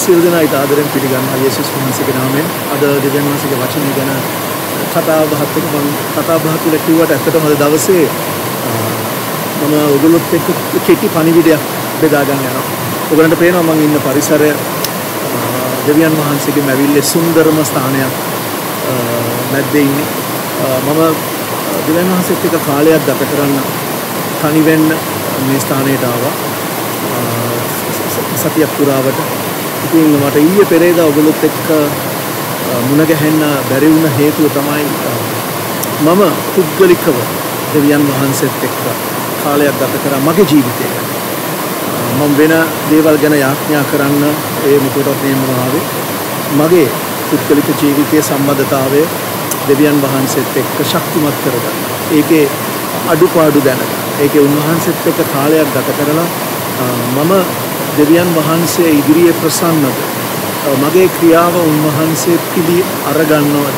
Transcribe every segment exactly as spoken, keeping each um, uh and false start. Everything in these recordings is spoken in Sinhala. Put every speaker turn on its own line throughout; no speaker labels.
සියලු දෙනා ඊට ආදරෙන් පිළිගන්නවා යේසුස් වහන්සේගේ නාමයෙන්. අද දෙවියන් වහන්සේගේ වචනය ගැන කතා බහත් එක මම කතා බහ තුළ කිව්වට ඇත්තටම අද දවසේ මම ඔයගොල්ලොත් එක්ක කෙටි පණිවිඩයක් බෙදා ගන්න යනවා. ඔයගොල්ලන්ට පේනවා මම ඉන්න පරිසරය දෙවියන් වහන්සේගේ මැවිල්ලේ සුන්දරම ස්ථානයක් මැද්දේ ඉන්නේ. මම දෙවියන් වහන්සේත් එක්ක කාලයක් ගත කරන්න තනි වෙන්න මේ ස්ථානයට ආවා. සතියක් පුරාවට. ඉතින් මට ඊයේ පෙරේදා ඔයගොල්ලොත් එක්ක මුණ ගැහෙන්න බැරි වුණ හේතුව තමයි මම පුද්ගලිකව දෙවියන් වහන්සේත් එක්ක කාලයක් ගත කරා මගේ ජීවිතේ. මම වෙන දේවල් ගැන යාඥා කරන්න ඒ මොකටවත් මේ මොනවාවේ මගේ පුද්ගලික ජීවිතයේ සම්බන්ධතාවය දෙවියන් වහන්සේත් එක්ක ශක්තිමත් කරගන්න. ඒකේ අඩුපාඩු දැනගන්න. ඒකේ උන්වහන්සේත් එක්ක කාලයක් ගත කරලා මම දෙවියන් වහන්සේ ඉදිරියේ ප්‍රසන්නද මගේ ක්‍රියාව උන්වහන්සේ පිළි අරගන්නවද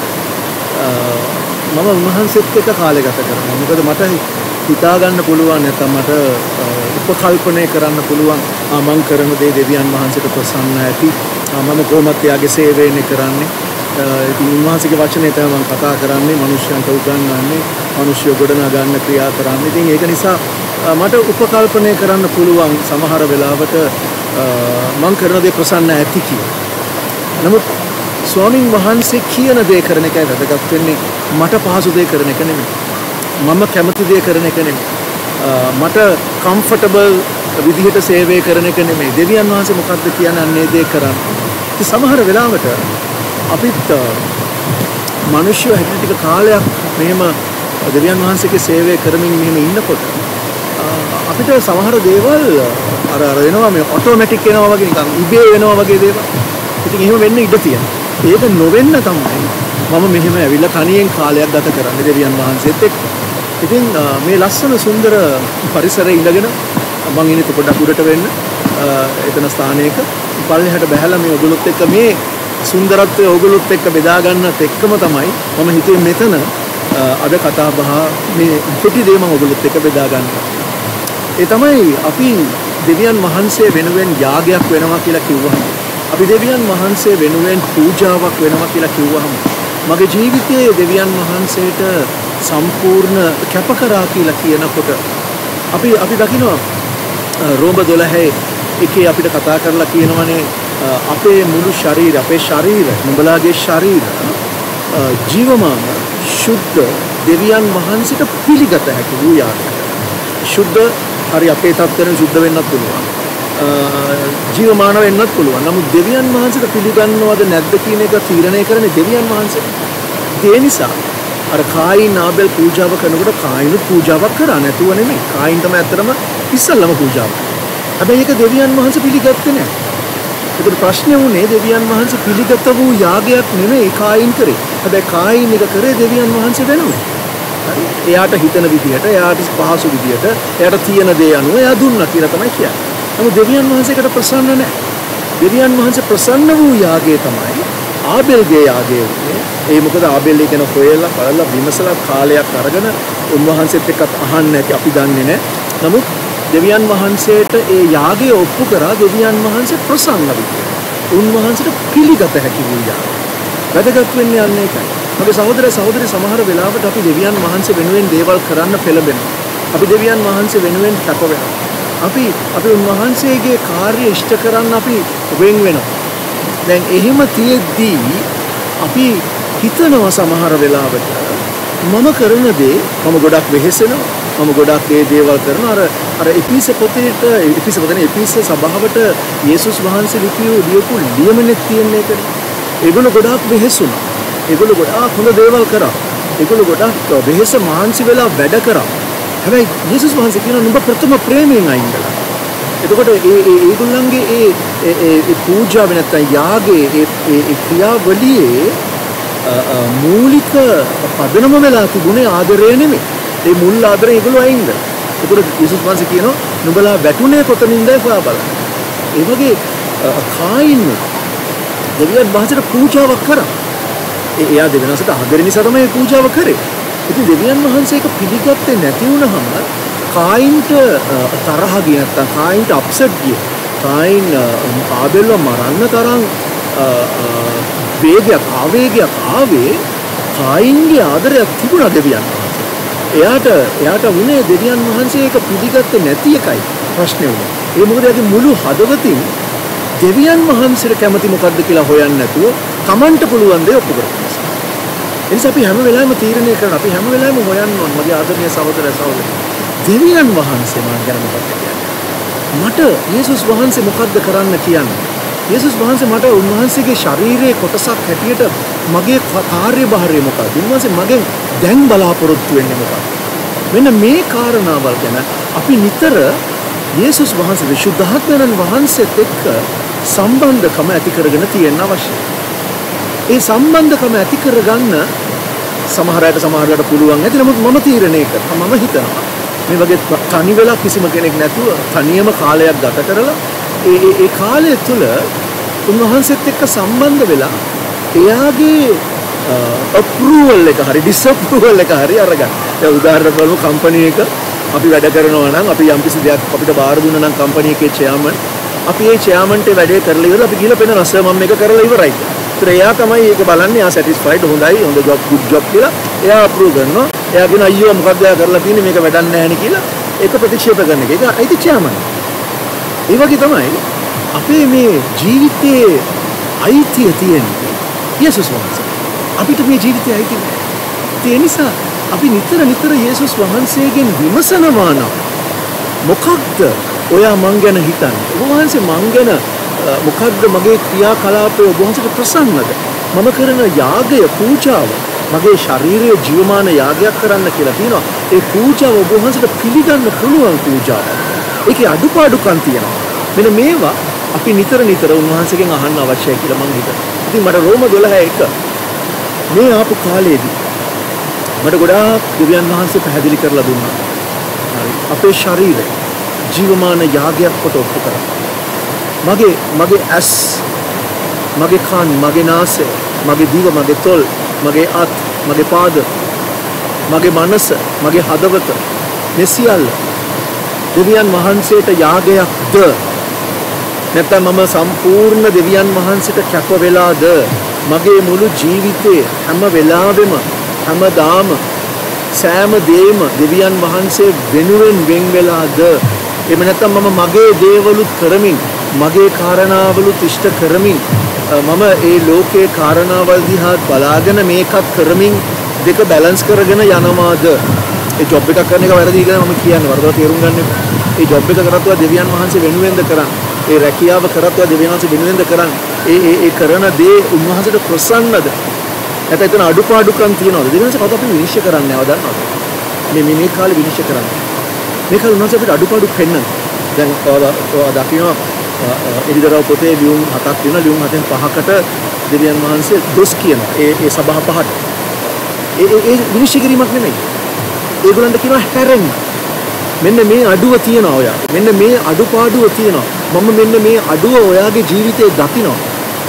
මම උන්වහන්සේත් එක්ක කාලය ගත කරනවා. මොකද මට හිතා ගන්න පුළුවන් නැත්නම් මට උපකල්පනය කරන්න පුළුවන් ආ මං කරන දේ දෙවියන් වහන්සේට ප්‍රසන්න ඇති. මම කොහොමද එයාගේ සේවයනේ කරන්නේ. ඉතින් උන්වහන්සේගේ වචනේ තමයි මම කතා කරන්නේ, මිනිස්යන්ට උගන්වන්නේ, මිනිස්සු ගොඩනගා ගන්න ක්‍රියා කරන්නේ. ඉතින් ඒක නිසා මට උපකල්පනය කරන්න පුළුවන් සමහර වෙලාවට මං කරන දේ ප්‍රසන්න ඇති කියලා. නමුත් ස්වාමින් වහන්සේ කියන දේ කරන එකයි වැදගත් වෙන්නේ. මට පහසු දේ කරන එක නෙමෙයි. මම කැමති දේ කරන එක නෙමෙයි. මට කම්ෆර්ටබල් විදිහට සේවය කරන එක නෙමෙයි. දෙවියන් වහන්සේ මොකද්ද කියන්නේ අන්නේ දේ කරන්න. ඉතින් සමහර වෙලාවට අපිත් මිනිස්සු හැටියට ටික කාලයක් මෙහෙම දෙවියන් වහන්සේගේ සේවය කරමින් මෙහෙම ඉන්නකොට අපිට සමහර දේවල් අර අර වෙනවා මේ ඔටෝමැටික් වෙනවා වගේ නිකන් ඉබේ වෙනවා වගේ දේවල්. ඉතින් එහෙම වෙන්න ඉඩ තියෙනවා. ඒක නොවෙන්න තමයි මම මෙහෙම ඇවිල්ලා තනියෙන් කාලයක් ගත කරන්නේ දෙවියන් වහන්සේත් එක්ක. ඉතින් මේ ලස්සන සුන්දර පරිසරයේ ඉඳගෙන මම ඉන්නේ පොඩ්ඩක් උඩට වෙන්න එතන ස්ථානයක පල්ලෙහාට බහැලා මේ ඔයගොල්ලොත් එක්ක මේ සුන්දරත්වය ඔයගොල්ලොත් එක්ක බෙදා ගන්නත් එක්කම තමයි මම හිතුවේ මෙතන අද කතා බහ මේ කෙටි දේ මම ඔයගොල්ලොත් එක්ක බෙදා ගන්නවා. ඒ තමයි අපි දෙවියන් වහන්සේ වෙනුවෙන් යාගයක් වෙනවා කියලා කිව්වහම අපි දෙවියන් වහන්සේ වෙනුවෙන් පූජාවක් වෙනවා කියලා කිව්වහම මගේ ජීවිතයේ දෙවියන් වහන්සේට සම්පූර්ණ කැප කරා කියලා කියනකොට අපි අපි දකිනවා රෝම දොළහ එකේ අපිට කතා කරලා කියනවනේ අපේ මුළු ශරීරය අපේ ශරීරය නුඹලාගේ ශරීරය ජීවමාන ශුද්ධ දෙවියන් වහන්සේට පිළිගත හැකි වූ යාගයක්. ශුද්ධ හරි අපේ තත්ත්වෙන් සුද්ධ වෙන්නත් පුළුවන්. ජීවමාන වෙන්නත් පුළුවන්. නමුත් දෙවියන් වහන්සේට පිළිගන්නවද නැද්ද කියන එක තීරණය කරන්නේ දෙවියන් වහන්සේ. ඒ නිසා අර කායින් ආබෙල් පූජාව කරනකොට කායිනුත් පූජාවක් කරා නැතුව නෙමෙයි. කායින් තමයි ඇත්තටම ඉස්සල්ලාම පූජාව. හැබැයි ඒක දෙවියන් වහන්සේ පිළිගත්තේ නැහැ. ඒකට ප්‍රශ්නේ වුණේ දෙවියන් වහන්සේ පිළිගත වූ යාගයක් නෙමෙයි කායින් කරේ. හැබැයි කායින් එක කරේ දෙවියන් වහන්සේ වෙනුවෙන්. හරි. එයාට හිතන විදිහට, එයාට පහසු විදිහට, එයාට තියෙන දේ අනුව එයා දුන්නා කියලා තමයි කියන්නේ. නමුත් දෙවියන් වහන්සේකට ප්‍රසන්න නැහැ. දෙවියන් වහන්සේ ප්‍රසන්න වූ යාගය තමයි ආබෙල්ගේ යාගය වුණේ. ඒ මොකද ආබෙල් කියන හොයලා බලලා විමසලා කාලයක් අරගෙන උන්වහන්සේත් එක්කත් අහන්න ඇති අපි දන්නේ නැහැ. නමුත් දෙවියන් වහන්සේට ඒ යාගය ඔප්පු කරා දෙවියන් වහන්සේ ප්‍රසන්න විදියට. උන්වහන්සේට පිළිගත හැකි වූ යාගය. වැදගත් වෙන්නේ අන්න ඒකයි. මගේ සහෝදර සහෝදරි සමහර වෙලාවට අපි දෙවියන් වහන්සේ වෙනුවෙන් දේවල් කරන්න පෙළඹෙනවා. අපි දෙවියන් වහන්සේ වෙනුවෙන් කැප වෙනවා. අපි අපි උන්වහන්සේගේ කාර්ය ඉෂ්ට කරන්න අපි වෙන් වෙනවා. දැන් එහෙම තියෙද්දී අපි හිතනවා සමහර වෙලාවට මම කරන දේ මම ගොඩක් වෙහෙසෙනවා. මම ගොඩක් ඒ දේවල් කරනවා. අර අර එපිස පොතේට එපිස පොතේ එපිස සභාවට යේසුස් වහන්සේ ලිපියු ලියපු ලියමනේ තියෙන එක. ඒගොල්ලෝ ගොඩක් වෙහෙසුණා. ඒගොල්ලෝ ගොඩාක් හොඳ දේවල් කරා. ඒගොල්ලෝ ගොඩක් වෙහෙස මහන්සි වෙලා වැඩ කරා. හැබැයි යේසුස් වහන්සේ කියනවා නුඹ ප්‍රථම ප්‍රේමයෙන් අයින් කළා. එතකොට ඒ ඒ ඒගොල්ලන්ගේ ඒ ඒ පූජාව නැත්නම් යාගේ ඒ ඒ ක්‍රියාවලියේ මූලික පදනම වෙලා තිබුණේ ආදරය නෙමෙයි. ඒ මුල් ආදරය ඒගොල්ලෝ අයින් කළා. එතකොට යේසුස් වහන්සේ කියනවා නුඹලා වැටුනේ කොතනින්ද කියලා බලන්න. ඒ වගේ කායින් දෙවියන් වහන්සේට පූජාවක් කරා. ඒ එයා දෙවියන් වහන්සේට ආදරය නිසා තමයි පූජාව කරේ. ඉතින් දෙවියන් වහන්සේ ඒක පිළිගත්තේ නැති වුණාම කායින්ට තරහ ගිය නැත්තම් කායින්ට අප්සෙට් ගිය කායින් ආබෙල්ව මරන්න තරම් වේගයක් ආවේගයක් ආවේ කායින්ගේ ආදරයක් තිබුණා දෙවියන් වහන්සේ. එයාට එයාට වුණේ දෙවියන් වහන්සේ ඒක පිළිගත්තේ නැති එකයි ප්‍රශ්නේ වුණේ. ඒ මොකද එයාගේ මුළු හදවතින් දෙවියන් වහන්සේට කැමති මොකද්ද කියලා හොයන්නේ නැතුව Tamanට පුළුවන් දේ ඔප්පු කරගන්න. ඒ නිසා අපි හැම වෙලාවෙම තීරණය කරන අපි හැම වෙලාවෙම හොයන්න ඕන මගේ ආදරණීය සහෝදර සහෝදරිය. දෙවියන් වහන්සේ මා ගැන මොකක්ද කියන්නේ? මට යේසුස් වහන්සේ මොකද්ද කරන්න කියන්නේ? යේසුස් වහන්සේ මට උන්වහන්සේගේ ශරීරයේ කොටසක් හැටියට මගේ කාර්යභාරය මොකක්ද? උන්වහන්සේ මගෙන් දැන් බලාපොරොත්තු වෙන්නේ මොකක්ද? මෙන්න මේ කාරණාවල් ගැන අපි නිතර යේසුස් වහන්සේ විශුද්ධාත්මයන් වහන්සේත් එක්ක සම්බන්ධකම ඇති කරගෙන තියෙන්න අවශ්‍යයි. ඒ සම්බන්ධකම ඇති කරගන්න සමහර අයට සමහර අයට පුළුවන් ඇති. නමුත් මම තීරණය කරනවා මම හිතනවා මේ වගේ තනි වෙලා කිසිම කෙනෙක් නැතුව තනියම කාලයක් ගත කරලා ඒ ඒ ඒ කාලය තුළ උන්වහන්සේත් එක්ක සම්බන්ධ වෙලා එයාගේ අප්‍රූවල් එක හරි ඩිස්අප්‍රූවල් එක හරි අරගන්න. දැන් උදාහරණයක් බලමු කම්පැනි එක අපි වැඩ කරනවා නම් අපි යම්කිසි දෙයක් අපිට බාර දුන්නා නම් කම්පැනි එකේ චෙයාමන් අපි ඒ චෙයාමන්ට වැඩේ කරලා ඉවරලා අපි ගිහලා පෙන්නනවා සර් මම මේක කරලා ඉවරයි. ඒතර එයා තමයි ඒක බලන්නේ එයා සැටිස්ෆයිඩ් හොඳයි හොඳ ජොබ් ගුඩ් ජොබ් කියලා එයා අප්‍රූව් කරනවා. එයා කියන අයියෝ මොකක්ද එයා කරලා තියෙන්නේ මේක වැඩක් නැහැ නේ කියලා ඒක ප්‍රතික්ෂේප කරන එක. ඒක අයිති චෙයාමන්. ඒ වගේ තමයි අපේ මේ ජීවිතයේ අයිතිය තියෙන්නේ යේසුස් වහන්සේ. අපිට මේ ජීවිතයේ අයිතිය නැහැ. ඒ නිසා අපි නිතර නිතර යේසුස් වහන්සේගෙන් විමසනවා නම් මොකක්ද ඔයා මං ගැන හිතන්නේ? ඔබ වහන්සේ මං ගැන මොකක්ද මගේ ක්‍රියාකලාපය ඔබ වහන්සේට ප්‍රසන්නද? මම කරන යාගය පූජාව මගේ ශාරීරික ජීවමාන යාගයක් කරන්න කියලා තියෙනවා. ඒ පූජාව ඔබ වහන්සේට පිළිගන්න පුළුවන් පූජාවක්. ඒකේ අඩුපාඩුකම් තියෙනවා. මෙන්න මේවා අපි නිතර නිතර උන්වහන්සේගෙන් අහන්න අවශ්‍යයි කියලා මං හිතනවා. ඉතින් මට රෝම දොළහ එක මේ ආපු කාලේදී මට ගොඩාක් දෙවියන් වහන්සේ පැහැදිලි කරලා දුන්නා. හරි. අපේ ශරීරය ජීවමාන යාගයක් කොට ඔප්පු කරා. මගේ මගේ ඇස්, මගේ කන්, මගේ නාසය, මගේ දිව, මගේ තොල්, මගේ අත්, මගේ පාද, මගේ මනස, මගේ හදවත මේ සියල්ල දෙවියන් වහන්සේට යාගයක්ද? නැත්නම් මම සම්පූර්ණ දෙවියන් වහන්සේට කැප වෙලාද? මගේ මුළු ජීවිතේ හැම වෙලාවෙම හැමදාම සෑම දෙයක්ම දෙවියන් වහන්සේ වෙනුවෙන් වෙන් වෙලාද? එහෙම නැත්නම් මම මගේ දේවලුත් කරමින් මගේ කාරණාවලුත් ඉෂ්ට කරමින් මම ඒ ලෝකේ කාරණාවල් දිහා බලාගෙන මේකත් කරමින් දෙක බැලන්ස් කරගෙන යනවාද? ඒ ජොබ් එකක් කරන එක වැරදි කියලා මම කියන්නේ වරදවා තේරුම් ගන්න එපා. ඒ ජොබ් එක කරත්වා දෙවියන් වහන්සේ වෙනුවෙන්ද කරන්නේ? ඒ රැකියාව කරත්වා දෙවියන් වහන්සේ වෙනුවෙන්ද කරන්නේ? ඒ ඒ ඒ කරන දේ උන්වහන්සේට ප්‍රසන්නද? නැත්නම් එතන අඩුපාඩුකම් තියනවද? දෙවියන් වහන්සේ කවදාවත් අපි විනිශ්චය කරන්නේ නැව දන්නවද? මේ මේ මේ කාලේ විනිශ්චය කරන්නේ. මේ කාලේ උන්වහන්සේ අපිට අඩුපාඩු පෙන්නන. දැන් ඔයා දකින්න එදිරව පොතේ ලියුම් හතක් තියෙනවා. ලියුම් හතෙන් පහකට දෙවියන් වහන්සේ දොස් කියනවා. ඒ ඒ සභා පහට. ඒ ඒ ඒ විනිශ්චය කිරීමක් නෙමෙයි. ඒගොල්ලන්ට කියනවා හැරෙන්න. මෙන්න මේ අඩුව තියනවා ඔයා. මෙන්න මේ අඩුපාඩුව තියනවා. මම මෙන්න මේ අඩුව ඔයාගේ ජීවිතේ දකිනවා.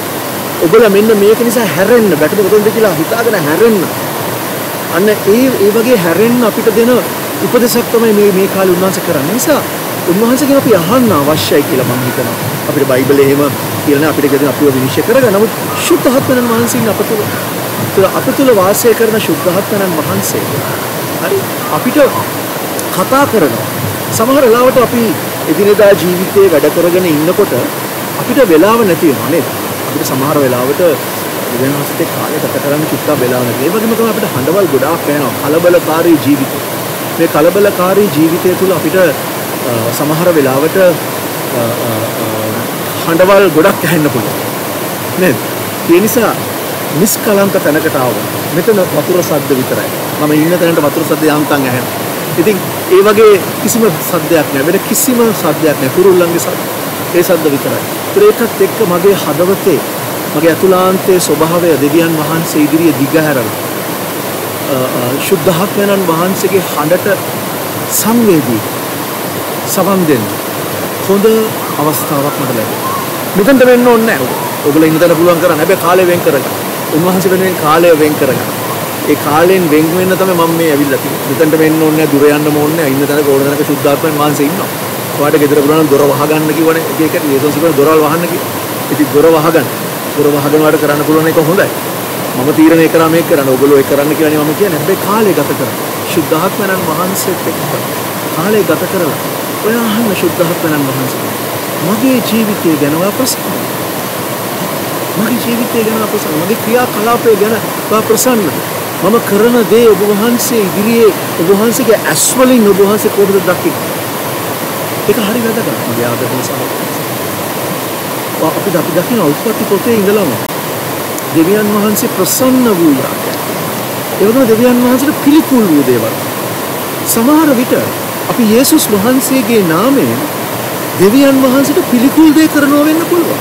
ඔබලා මෙන්න මේක නිසා හැරෙන්න බැටද කොතනද කියලා හිතාගෙන හැරෙන්න. අන්න ඒ ඒ වගේ හැරෙන්න අපිට දෙන උපදේශක් තමයි මේ මේ කාලේ උන්වහන්සේ කරන්නේ. නිසා උන්වහන්සේගෙන් අපි අහන්න අවශ්‍යයි කියලා මම හිතනවා. අපිට බයිබලයේ එහෙම කියලා නෑ අපිට කියනවා අපිව විනිශ්චය කරගන්න. නමුත් ශුද්ධාත්මයන් වහන්සේ ඉන්න අපතුල අප තුළ වාසය කරන ශුද්ධාත්මයන් වහන්සේ හරි අපිට කතා කරනවා. සමහර වෙලාවට අපි එදිනෙදා ජීවිතේ වැඩ කරගෙන ඉන්නකොට අපිට වෙලාව නැති වෙනවා නේද? අපිට සමහර වෙලාවට වෙනස්ට කාලේ ගත කරන්න කිසිම වෙලාවක් නැහැ. ඒ වගේම තමයි අපිට හඬවල් ගොඩාක් වෙනවා. කලබලකාරී ජීවිතය. මේ කලබලකාරී ජීවිතය තුළ අපිට සමහර වෙලාවට හඬවල් ගොඩක් ඇහෙන්න පුළුවන්. නේද? ඒ නිසා නිස්කලංක තැනකට ආවොත් මෙතන වතුර සද්ද විතරයි. මම ඉන්න තැනට වතුර සද්ද යන්තම් ඇහෙනවා. ඉතින් ඒ වගේ කිසිම සද්දයක් නැහැ. වෙන කිසිම සද්දයක් නැහැ. කුරුල්ලන්ගේ සද්ද. ඒ සද්ද විතරයි. ඒකත් එක්ක මගේ හදවතේ මගේ අතුලාන්තයේ ස්වභාවය දෙවියන් වහන්සේ ඉදිරියේ දිගහැරලා ශුද්ධාත්මයන් වහන්සේගේ හඬට සංවේදී සවන් දෙන්න හොඳ අවස්ථාවක් මට ලැබුණා. මෙතනට වෙන්න ඕනේ නැහැ. ඔයගොල්ලෝ ඉන්න තැන පුළුවන් කරන්න. හැබැයි කාලය වෙන් කරගන්න. උන්වහන්සේ වෙනුවෙන් කාලය වෙන් කරගන්න. ඒ කාලෙන් වෙන් වෙන්න තමයි මම මේ ඇවිල්ලා තියෙන්නේ. මෙතනට වෙන්න ඕනේ නැහැ. දුර යන්නම ඕනේ නැහැ. ඉන්න තැනක ඕන තැනක ශුද්ධාත්මයන් වහන්සේ ඉන්නවා. ඔයාට ගෙදර පුළුවන් දොර වහගන්න කිව්වනේ. එක එක යේසුස් කියන දොරවල් වහන්න කිව්වා. ඉතින් දොර වහගන්න. දොර වහගෙන වාට කරන්න පුළුවන් එක හොඳයි. මම තීරණය කරා මේක කරන්න. ඔයගොල්ලෝ ඒක කරන්න කියලානේ මම කියන්නේ. හැබැයි කාලය ගත කරා. ශුද්ධාත්මයන් වහන්සේත් එක්ක කාලය ගත කරලා ඔයා අහන්න ශුද්ධාත්මයන් වහන්සේ. මගේ ජීවිතය ගැන ඔයා ප්‍රසන්න. මගේ ජීවිතය ගැන ඔයා ප්‍රසන්න. මගේ ක්‍රියාකලාපය ගැන ඔයා ප්‍රසන්න. මම කරන දේ ඔබ වහන්සේ ඉදිරියේ ඔබ වහන්සේගේ ඇස් වලින් ඔබ වහන්සේ කොහොමද දකින්නේ? ඒක හරි වැදගත්. මගේ ආදරණීය සහෝදරයා. අපි අපි දකින්න උත්පත්ති පොතේ ඉඳලාම දෙවියන් වහන්සේ ප්‍රසන්න වූයා. ඒ වගේම දෙවියන් වහන්සේට පිළිකුල් වූ දේවල්. සමහර විට අපි යේසුස් වහන්සේගේ නාමයෙන් දෙවියන් වහන්සේට පිළිකුල් දේ කරනවා වෙන්න පුළුවන්.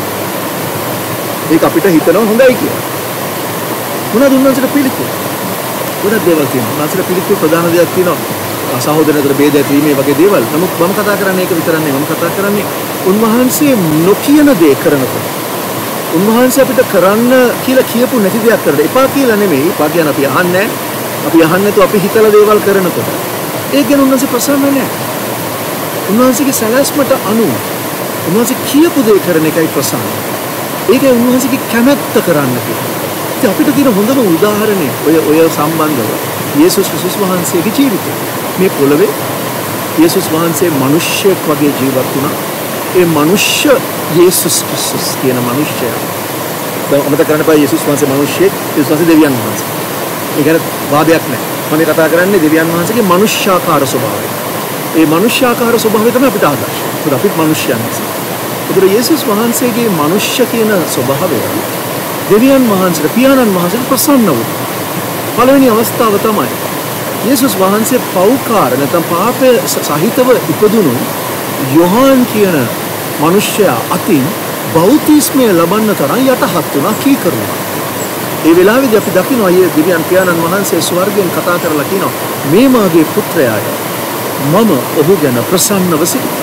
ඒක අපිට හිතනවා හොඳයි කියලා. මොනවද උන්වහන්සේට පිළිකුල්? ගොඩක් දේවල් තියෙනවා. උන්වහන්සේට පිළිකුල් ප්‍රධාන දෙයක් තියෙනවා. සහෝදරයන් අතර ભેද ඇතිවීම වගේ දේවල්. නමුත් මම කතා කරන්නේ ඒක විතර නෙවෙයි. මම කතා කරන්නේ උන්වහන්සේ නොකියන දේ කරනකොට. උන්වහන්සේ අපිට කරන්න කියලා කියපු නැති දෙයක් කරලා එපා කියලා නෙමෙයි. එපා කියන අපි අහන්නේ අපි අහන්නේ නැතුව අපි හිතලා දේවල් කරනකොට. ඒක ගැන උන්වහන්සේ ප්‍රසන්න නැහැ. උන්වහන්සේගේ සැලැස්මට අනුව උන්වහන්සේ කියපු දේ කරන එකයි ප්‍රසන්න. ඒකයි උන්වහන්සේගේ කැමැත්ත කරන්න කියන්නේ. ඉතින් අපිට තියෙන හොඳම උදාහරණය ඔය ඔය සම්බන්ධව යේසුස් ක්‍රිස්තුස් වහන්සේගේ ජීවිතය. මේ පොළවේ යේසුස් වහන්සේ මිනිස්සෙක් වගේ ජීවත් වුණා. ඒ මිනිස්ය යේසුස් ක්‍රිස්තුස් කියන මිනිස්යා. දැන් අමතක කරන්න එපා යේසුස් වහන්සේ මිනිස්සෙක්, යේසුස් වහන්සේ දෙවියන් වහන්සේ. ඒකට වාදයක් නැහැ. මම කතා කරන්නේ දෙවියන් වහන්සේගේ මනුෂ්‍යාකාර ස්වභාවය. ඒ මනුෂ්‍යාකාර ස්වභාවය තමයි අපිට ආදර්ශය. ඒත් අපිත් මිනිස්යන් නිසා. ඒතර යේසුස් වහන්සේගේ මනුෂ්‍ය කියන ස්වභාවය දෙවියන් වහන්සේට පියාණන් වහන්සේට ප්‍රසන්න වුණා. පළවෙනි අවස්ථාව තමයි යේසුස් වහන්සේ පෞකාර නැත්නම් පාපය සහිතව ඉපදුණු යොහාන් කියන මිනිසයා අතින් බෞතිස්මය ලබන්න තරම් යටහත් වුණා කීකරුණා. ඒ වෙලාවේදී අපි දකිනවා යේ දෙවියන් පියාණන් වහන්සේ ස්වර්ගයෙන් කතා කරලා කියනවා මේ මාගේ පුත්‍රයාය මම ඔහු ගැන ප්‍රසන්නව සිටිනවා.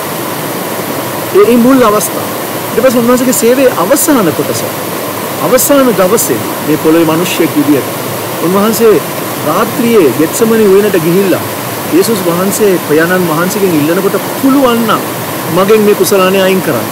ඒ ඒ මුල් අවස්ථාව. ඊට පස්සේ උන්වහන්සේගේ සේවයේ අවසාන කොටස. අවසාන දවසේ මේ පොළොවේ මිනිස්සෙක් විදියට උන්වහන්සේ රාත්‍රියේ ගෙත්සමනි උයනට ගිහිල්ලා යේසුස් වහන්සේ පියාණන් වහන්සේගෙන් ඉල්ලනකොට පුළුවන් නම් මගෙන් මේ කුසලානේ අයින් කරන්න.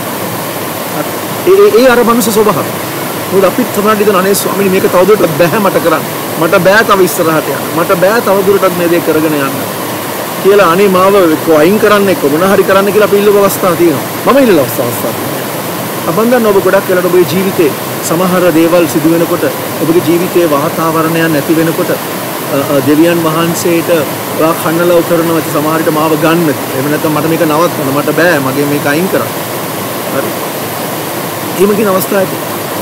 ඒ ඒ අර මනුස්ස ස්වභාවය. මොකද අපිත් තමයි හිතන අනේ ස්වාමීනි මේක තවදුරටත් බෑ මට කරන්න. මට බෑ තව ඉස්සරහට යන්න. මට බෑ තවදුරටත් මේ දේ කරගෙන යන්න. කියලා අනේ මාව කො අයින් කරන්න එක්ක මොන හරි කරන්න කියලා අපි ඉල්ලුව අවස්ථාවක් තියෙනවා. මම ඉල්ලන අවස්ථාවක්. අපන්දන්න ඔබ ගොඩක් වෙලාවට ඔබේ ජීවිතේ සමහර දේවල් සිදු වෙනකොට ඔබගේ ජීවිතයේ වාතාවරණයක් නැති වෙනකොට දෙවියන් වහන්සේට ඔයා කන්නලව් කරනවා ඇති සමහර විට මාව ගන්න. එහෙම නැත්නම් මට මේක නවත්තන්න මට බෑ මගේ මේක අයින් කරන්න. හරි. එහෙම කියන අවස්ථාවක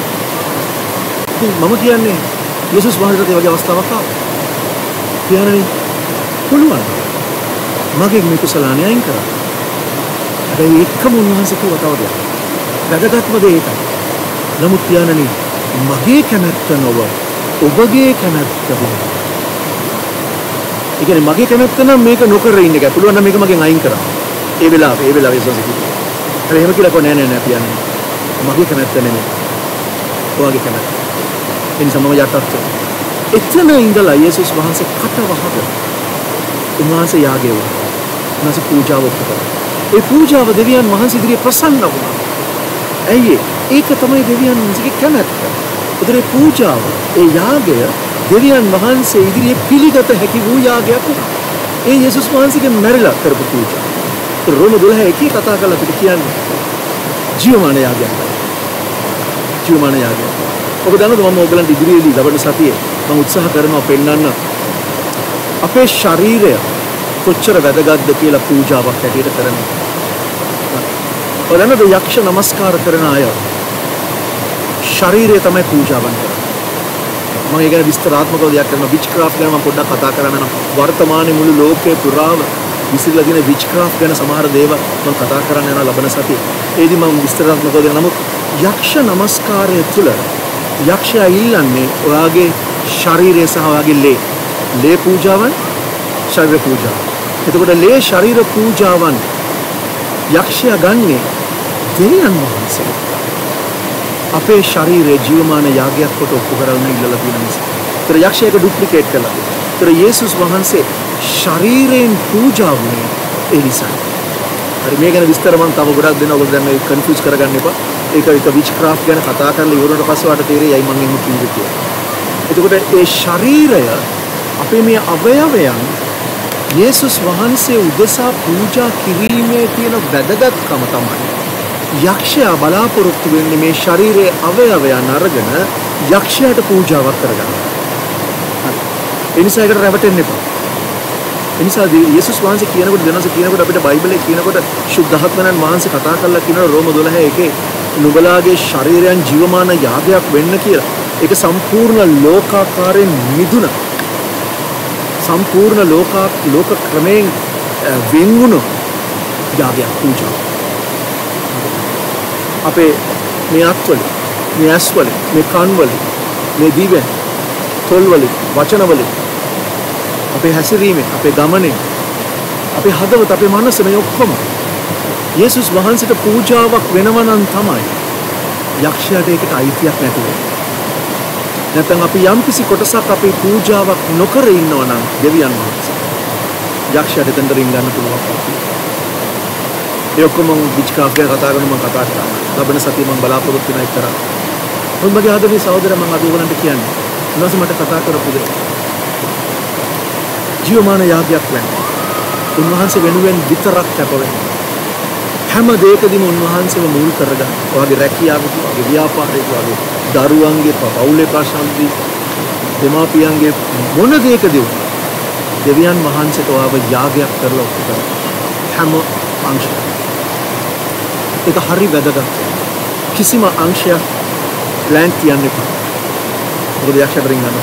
මම කියන්නේ යේසුස් වහන්සේට ඒ වගේ අවස්ථාවක් ආවා. පියාණනි පුළුවන්. මගේ මේ කුසලානේ අයින් කරන්න. හැබැයි එකම උන්වහන්සේ කිව්වා තව දෙයක්. වැදගත්ම දේ ඒකයි. නමුත් පියාණනි මගේ කැමැත්ත නොව ඔබගේ කැමැත්ත වුණා. ඒ කියන්නේ මගේ කැමැත්ත නම් මේක නොකර ඉන්න එකයි. පුළුවන් නම් මේක මගෙන් අයින් කරන්න. ඒ වෙලාවේ ඒ වෙලාවේ යේසුස් කිව්වා. හැබැයි එහෙම කියලා කො නෑ නෑ නෑ පියාණනි. මගේ කැමැත්ත නෙමෙයි. ඔයාගේ කැමැත්ත. ඒ නිසා මම යටත් වෙනවා. එතන ඉඳලා යේසුස් වහන්සේ කට වහගෙන උන්වහන්සේ යාගය වුණා. උන්වහන්සේ පූජාව කළා. ඒ පූජාව දෙවියන් වහන්සේ ඉදිරියේ ප්‍රසන්න වුණා. ඇයි ඒක තමයි දෙවියන් වහන්සේගේ කැමැත්ත. උදේ පූජාව ඒ යාගය දෙවියන් වහන්සේ ඉදිරියේ පිළිගත හැකි වූ යාගයක් වුණා. ඒ යේසුස් වහන්සේගේ මැරිලා කරපු පූජාව. රෝම දොළහ එකේ කතා කරලා අපිට කියන්නේ ජීවමාන යාගයක්. ජීවමාන යාගයක්. ඔබ දන්නවද මම ඔයගලන්ට ඉදිරියේදී ලබන සතියේ මම උත්සාහ කරනවා පෙන්වන්න අපේ ශරීරය කොච්චර වැදගත්ද කියලා පූජාවක් හැටියට කරන්නේ. ඔයාලනද යක්ෂ නමස්කාර කරන අය ශරීරය තමයි පූජාවන් කරන්නේ. මම ඒක ගැන විස්තරාත්මකව දෙයක් කරනවා. විච්ක්‍රාෆ්ට් ගැන මම පොඩ්ඩක් කතා කරන්න නම් වර්තමානයේ මුළු ලෝකයේ පුරාම විසිරලා තියෙන විච්ක්‍රාෆ්ට් ගැන සමහර දේවල් මම කතා කරන්න යනවා ලබන සතියේ. ඒදි මම විස්තරාත්මකව දෙන්න. නමුත් යක්ෂ නමස්කාරය තුළ යක්ෂයා ඉල්ලන්නේ ඔයාගේ ශරීරය සහ ඔයාගේ ලේ. ලේ පූජාවන්, ශරීර පූජාවන්. එතකොට ලේ ශරීර පූජාවන් යක්ෂයා ගන්නේ දෙවියන් වහන්සේ. අපේ ශරීරයේ ජීවමාන යාගයක් කොට ඔප්පු කරන්න ඉල්ලලා තියෙන නිසා. ඒතර යක්ෂයාක ඩුප්ලිකේට් කළා. ඒතර යේසුස් වහන්සේ ශරීරයෙන් පූජා වුණේ ඒ නිසා. හරි මේ ගැන විස්තර මම තව ගොඩක් දෙනවා. ඔයගොල්ලෝ දැන් මේක කන්ෆියුස් කරගන්න එපා. ඒක එක විච්ක්‍රාෆ්ට් ගැන කතා කරලා ඉවරනට පස්සේ වාට තේරෙයි මම එහෙම කිව්වේ කියලා. එතකොට ඒ ශරීරය අපේ මේ අවයවයන් යේසුස් වහන්සේ උදෙසා පූජා කිරීමේ තියෙන වැදගත්කම තමයි යක්ෂයා බලාපොරොත්තු වෙන්නේ මේ ශරීරයේ අවයවයන් අරගෙන යක්ෂයාට පූජාවක් කරගන්න. ඒ නිසා ඒකට රැවටෙන්න එපා. ඒ නිසා යේසුස් වහන්සේ කියනකොට දෙනස කියනකොට අපිට බයිබලයේ කියනකොට සුද්ධාත්මයන් වහන්සේ කතා කරලා කියනවා රෝම දොළහ එකේ නුඹලාගේ ශරීරයන් ජීවමාන යාගයක් වෙන්න කියලා. ඒක සම්පූර්ණ ලෝකාකාරයෙන් මිදුන සම්පූර්ණ ලෝකා ලෝක ක්‍රමයෙන් වෙන්වුණු යාගයක් පූජා. අපේ මේ අත්වල මේ ඇස්වල මේ කන්වල මේ දිවෙන් තොල්වල වචනවල අපේ හැසිරීමෙන් අපේ ගමනේ අපේ හදවත අපේ මනස මේ ඔක්කොම යේසුස් වහන්සේට පූජාවක් වෙනවා නම් තමයි යක්ෂයාට ඒකට අයිතියක් නැතුව. නැත්නම් අපි යම්කිසි කොටසක් අපේ පූජාවක් නොකර ඉන්නවා නම් දෙවියන් වහන්සේ යක්ෂයාට එතනට රින් ගන්න පුළුවන්. ඒ ඔක්කොම විච්ක්‍රාෆ්ට් ගැන කතා කරන මම කතා කරා. ලබන සතියේ මම බලාපොරොත්තු වෙන එක කරා. මොකද මගේ ආදරණීය සහෝදරයා මම අද ඔයගලන්ට කියන්නේ. ඊළඟට මට කතා කරපු දේ. ජීවමාන යාගයක් වෙන්න. උන්වහන්සේ වෙනුවෙන් විතරක් කැප වෙන්න. හැම දෙයකදීම උන්වහන්සේව මුල් කරගන්න. ඔයාගේ රැකියාවක, ඔයාගේ ව්‍යාපාරයක, ඔයාගේ දරුවන්ගේ පවුලේ ප්‍රශ්නවලදී, දෙමාපියන්ගේ මොන දෙයකදී දෙවියන් වහන්සේට ඔයාව යාගයක් කරලා ඔප්පු කරන්න. හැම අංශයක්. ඒක හරි වැදගත්. කිසිම අංශයක් ප්ලෑන් තියන්න එපා. මොකද යක්ෂයාට රින් ගන්න.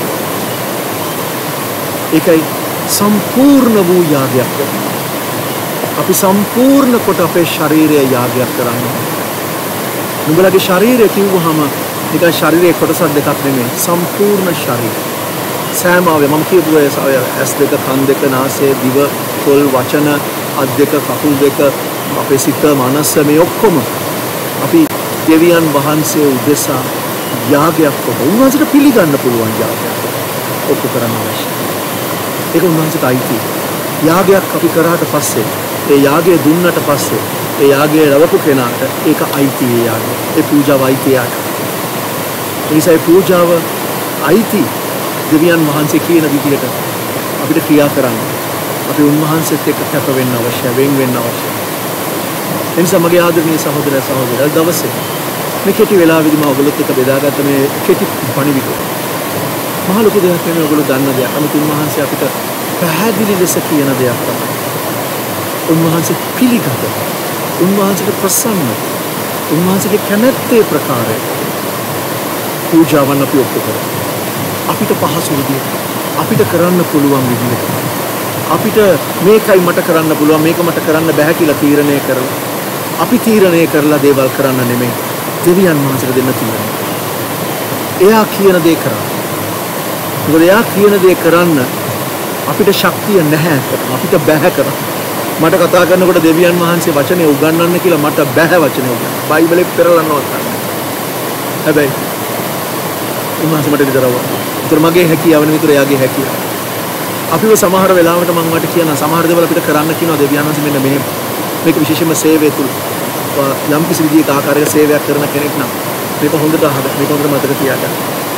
ඒකයි සම්පූර්ණ වූ යාගයක් වෙනවා. අපි සම්පූර්ණ කොට අපේ ශරීරය යාගයක් කරන්නේ. නුඹලගේ ශරීරය කිව්වහම නිකන් ශරීරයේ කොටස් දෙකක් නෙමෙයි සම්පූර්ණ ශරීරය. සෑමාවේ මම කියපු ඇස් දෙක, කන් දෙක, නාසය, දිව, තොල්, වචන, අත් දෙක, කකුල් දෙක, අපේ සිත, මනස මේ ඔක්කොම අපි දෙවියන් වහන්සේ උදෙසා යාගයක් කොට උන්වහන්සේට පිළිගන්න පුළුවන් යාගයක් ඔප්පු කරන්න අවශ්‍යයි. ඒක උන්වහන්සේට අයිතියි. යාගයක් අපි කරාට පස්සේ ඒ යාගය දුන්නට පස්සේ ඒ යාගය ලැබපු කෙනාට ඒක අයිති ඒ යාගය. ඒ පූජාව අයිති යාගය. ඒ නිසා ඒ පූජාව අයිති දෙවියන් වහන්සේ කියන විදිහට අපිට ක්‍රියා කරන්න. අපි උන්වහන්සේත් එක්ක කැප වෙන්න අවශ්‍යයි, වෙන් වෙන්න අවශ්‍යයි. ඒ නිසා මගේ ආදරණීය සහෝදර සහෝදරියන් දවසේ මේ කෙටි වෙලාවෙදී මම ඔයගොල්ලොත් එක්ක බෙදාගත්ත මේ කෙටි පණිවිඩය. මහ ලොකු දෙයක් නෙමෙයි ඔයගොල්ලෝ දන්න දෙයක්. අනිත් උන්වහන්සේ අපිට පැහැදිලි ලෙස කියන දෙයක් තමයි. උන්වහන්සේ පිළිගත. උන්වහන්සේට ප්‍රසන්න. උන්වහන්සේගේ කැමැත්තේ ප්‍රකාරය. පූජාවන් අපි ඔප්පු කරමු. අපිට පහසු විදියට අපිට කරන්න පුළුවන් විදියට අපිට මේකයි මට කරන්න පුළුවන් මේක මට කරන්න බෑ කියලා තීරණය කරලා අපි තීරණය කරලා දේවල් කරන්න නෙමෙයි දෙවියන් වහන්සේට දෙන්න තීරණය. එයා කියන දේ කරා. මොකද එයා කියන දේ කරන්න අපිට ශක්තිය නැහැ කරන්න. අපිට බෑ කරන්න. මට කතා කරනකොට දෙවියන් වහන්සේ වචනේ උගන්වන්න කියලා මට බෑ වචනේ උගන්වන්න. බයිබලෙ පෙරලන්නවත් නැහැ. හැබැයි උන්වහන්සේ මට විතරව. ඒතර මගේ හැකියාව නෙමෙයි ඒතර එයාගේ හැකියාව. අපිව සමහර වෙලාවට මම වට කියන සමහර දේවල් අපිට කරන්න කියනවා දෙවියන් වහන්සේ මෙන්න මෙහෙම. මේක විශේෂයෙන්ම සේවය තුල යම් කිසි විදිහක ආකාරයක සේවයක් කරන කෙනෙක් නම් මේක හොඳට අහගන්න. මේක හොඳට මතක තියාගන්න.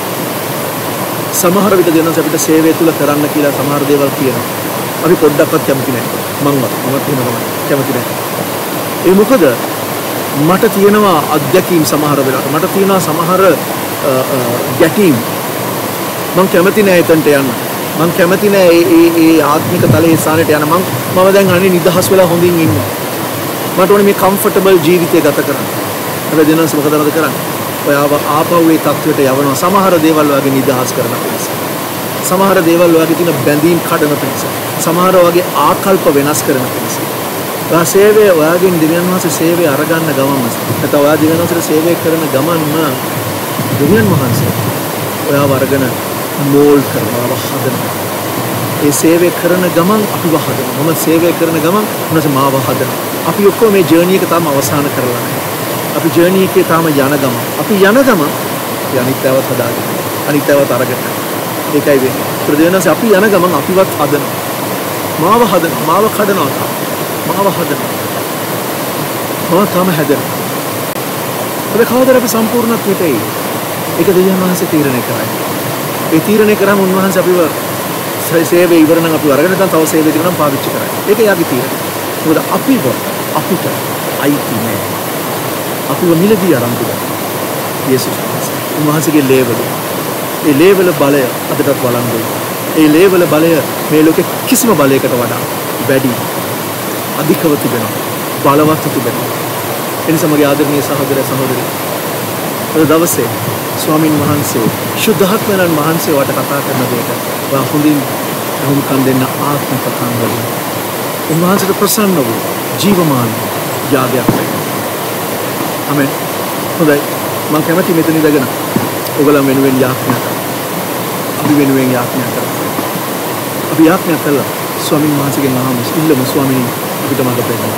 සමහර විට දෙවියන් වහන්සේ අපිට සේවය තුල කරන්න කියලා සමහර දේවල් කියනවා. අපි පොඩ්ඩක්වත් කැමති නැහැ. මංවත් මමත් එහෙම තමයි කැමති නැහැ. ඒ මොකද මට තියෙනවා අත්දැකීම් සමහර වෙලාවට. මට තියෙනවා සමහර ගැටීම්. මං කැමති නැහැ එතනට යන්න. මං කැමති නැහැ ඒ ඒ ඒ ආත්මික තලයේ ස්ථානයට යන්න. මං මම දැන් අනේ නිදහස් වෙලා හොඳින් ඉන්නවා. මට ඕනේ මේ කම්ෆර්ටබල් ජීවිතය ගත කරන්න. හැබැයි දෙනස් මොකද නේද කරන්නේ? ඔයාව ආපහු ඒ තත්වයට යවනවා. සමහර දේවල් ඔයාගේ නිදහස් කරන පිණිස. සමහර දේවල් ඔයාගේ තියෙන බැඳීම් කඩන පිණිස. සමහර ඔයාගේ ආකල්ප වෙනස් කරන පිණිස. ඔයා සේවය ඔයාගෙන් දෙවියන් වහන්සේ සේවය අරගන්න ගමන්ම නැත්නම් ඔයා දෙවියන් වහන්සේට සේවය කරන ගමන්ම දෙවියන් වහන්සේ ඔයාව අරගෙන මෝල්ඩ් කරනවා හදනවා. ඒ සේවය කරන ගමන් අපිව හදනවා. මම සේවය කරන ගමන් උනසේ මාව හදනවා. අපි ඔක්කොම මේ ජර්නි එක තාම අවසන් කරලා නැහැ. අපි ජර්නි එකේ තාම යන ගමන්. අපි යන ගමන් අනිත්‍යවත් හදාගන්න. අනිත්‍යවත් අරගෙන. ඒකයි වෙන්නේ. ඒ දෙවියන්ස අපි යන ගමන් අපිවත් හදනවා. මාව හදනවා. මාව කඩනවා. මාව හදනවා. මම තාම හැදෙනවා. අපි කවදාද අපි සම්පූර්ණත්වයට එයි? ඒක දෙවියන් වහන්සේ තීරණය කරයි. ඒ තීරණය කරාම උන්වහන්සේ අපිව සේවය ඉවර නම් අපිව අරගෙන නැත්නම් තව සේවය දෙකක් නම් පාවිච්චි කරයි. ඒක යාගේ තීරණය. මොකද අපිව අපිට අයිති නෑ. අපිව මිලදී අරන් දුන්නා. යේසුස් වහන්සේ. උන්වහන්සේගේ ලේවල. ඒ ලේවල බලය අදටත් වළංගුයි. ඒ ලේවල බලය මේ ලෝකේ කිසිම බලයකට වඩා වැඩි අධිකව තිබෙනවා. බලවත් තිබෙනවා. ඒ නිසා මගේ ආදරණීය සහෝදර සහෝදරි අද දවසේ ස්වාමින් වහන්සේ ශුද්ධාත්මයන් වහන්සේ වට කතා කරන දෙයට ඔයා හොඳින් අහුම්කම් දෙන්න ආත්ම කතාන් වලින් උන්වහන්සේට ප්‍රසන්න වූ ජීවමාන යාගයක් වෙනවා. ආමෙන්. හොඳයි. මම කැමති මෙතන ඉඳගෙන ඔයගොල්ලන් වෙනුවෙන් යාඥා කරන්න. අපි වෙනුවෙන් යාඥා කරන්න. අපි යාඥා කළා ස්වාමින් වහන්සේගෙන් අහමු ඉල්ලමු ස්වාමීනි අපිට මඟ පෙන්නන්න.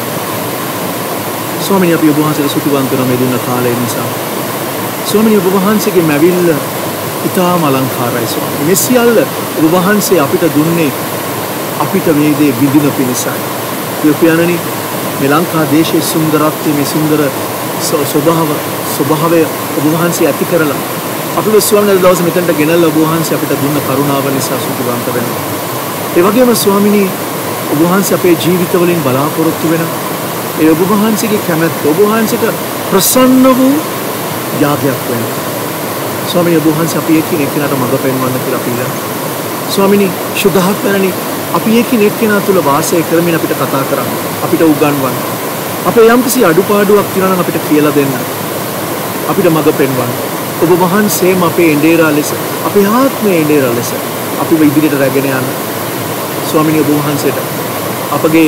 ස්වාමීනි අපි ඔබ වහන්සේට ස්තුතිවන්ත වෙනවා මේ දුන්න කාලය නිසා. ස්වාමීනි ඔබ වහන්සේගේ මැවිල්ල ඉතාම අලංකාරයි ස්වාමීනි. මේ සියල්ල ඔබ වහන්සේ අපිට දුන්නේ අපිට මේ දේ විඳින පිණිසයි. යෝපියාණනි මේ ලංකා දේශයේ සුන්දරත්වයේ මේ සුන්දර ස්වභාව ස්වභාවය ඔබ වහන්සේ ඇති කරලා අපිව ස්වාමීනි දවස් මෙතනට ගෙනල්ලා ඔබ වහන්සේ අපිට දුන්න කරුණාව නිසා ස්තුතිවන්ත වෙනවා. ඒ වගේම ස්වාමීනි ඔබ වහන්සේ අපේ ජීවිතවලින් බලාපොරොත්තු වෙන ඒ ඔබ වහන්සේගේ කැමැත්ත ඔබ වහන්සේට ප්‍රසන්න වූ යාගයක් වෙනවා. ස්වාමීනි ඔබ වහන්සේ අපි එක්කින් එක්කිනාට මඟ පෙන්වන්න කියලා අපි ඉල්ලනවා. ස්වාමීනි ශුද්ධාත්මයනි අපි එක්කින් එක්කිනා තුල වාසය කරමින් අපිට කතා කරන්න අපිට උගන්වන්න අපේ යම්කිසි අඩුපාඩුවක් තියෙනවා නම් අපිට කියලා දෙන්න අපිට මඟ පෙන්වන්න ඔබ වහන්සේම අපේ එඬේරා ලෙස අපේ ආත්මයේ එඬේරා ලෙස අපිව ඉදිරියට රැගෙන යන්න ස්වාමීනි ඔබ වහන්සේට අපගේ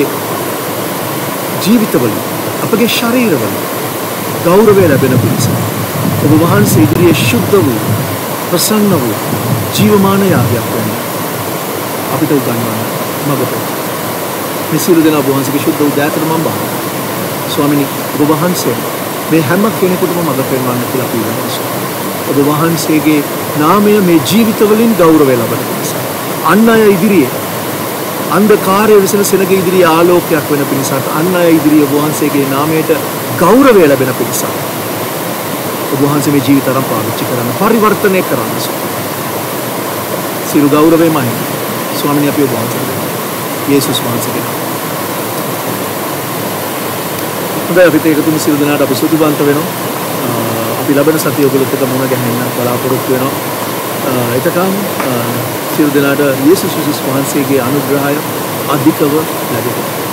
ජීවිතවල අපගේ ශරීරවල ගෞරවය ලැබෙන පිණිස ඔබ වහන්සේ ඉදිරියේ ශුද්ධ වූ ප්‍රසන්න වූ ජීවමාන යාගයක් වෙන්න අපිට උගන්වන්න මඟ පෙන්වන්න. මේ සියලු දෙනා ඔබ වහන්සේගේ ශුද්ධ වූ දයාතර මම බාරයි. ස්වාමීනි ඔබ වහන්සේ මේ හැම කෙනෙකුටම මඟ පෙන්වන්න කියලා අපි ඉල්ලනවා. ඔබ වහන්සේගේ නාමය මේ ජීවිතවලින් ගෞරවය ලබන පිණිස අන් අය ඉදිරියේ අන්ධකාරයේ විසෙන සෙනග ඉදිරියේ ආලෝකයක් වෙන පිණිසත් අන් අය ඉදිරියේ ඔබ වහන්සේගේ නාමයට ගෞරවය ලැබෙන පිණිස ඔබ වහන්සේ මේ ජීවිත අරන් පාවිච්චි කරන්න පරිවර්තනය කරන්න සියලු ගෞරවයමයි ස්වාමීනි අපි ඔබ වහන්සේට යේසුස් වහන්සේට හොඳයි අපිට එකතුම සියලු දෙනාට අපි ස්තුතිවන්ත වෙනවා. අපි ලබන සතිය ඔයගොල්ලොත් එක්ක මුණ ගැහෙන්න බලාපොරොත්තු වෙනවා. එතකම් සියලු දෙනාට යේසුස් වහන්සේගේ අනුග්‍රහය අධිකව ලැබෙනවා.